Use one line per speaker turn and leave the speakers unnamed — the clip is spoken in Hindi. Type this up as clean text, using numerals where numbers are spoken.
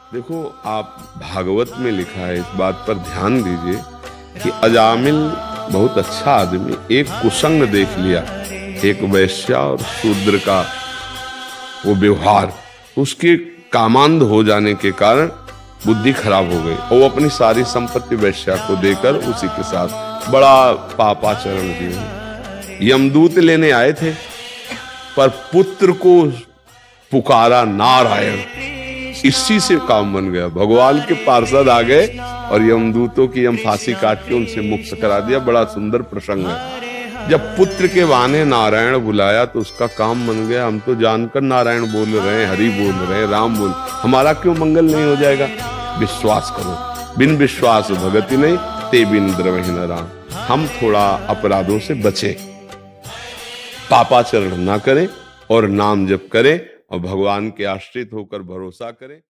देखो, आप भागवत में लिखा है, इस बात पर ध्यान दीजिए कि अजामिल बहुत अच्छा आदमी एक कुसंग देख लिया, एक वैश्या और शूद्र का वो व्यवहार, उसके कामांध हो जाने के कारण बुद्धि खराब हो गई और वो अपनी सारी संपत्ति वैश्या को देकर उसी के साथ बड़ा पापाचरण किया। यमदूत लेने आए थे पर पुत्र को पुकारा नारायण, इसी से काम बन गया। भगवान के पार्षद आ गए और यमदूतों की यम फांसी काट के उनसे मुक्त करा दिया। बड़ा सुंदर प्रसंग है। जब पुत्र के बहाने नारायण बुलाया तो उसका काम बन गया। हम तो जानकर नारायण बोल रहे हैं, हरि बोल रहे हैं, राम बोल, हमारा क्यों मंगल नहीं हो जाएगा? विश्वास करो, बिन विश्वास भगति नहीं, ते बिन द्रवहि न राम। हम थोड़ा अपराधों से बचें, पापाचरण ना करें और नाम जप करें और भगवान के आश्रित होकर भरोसा करें।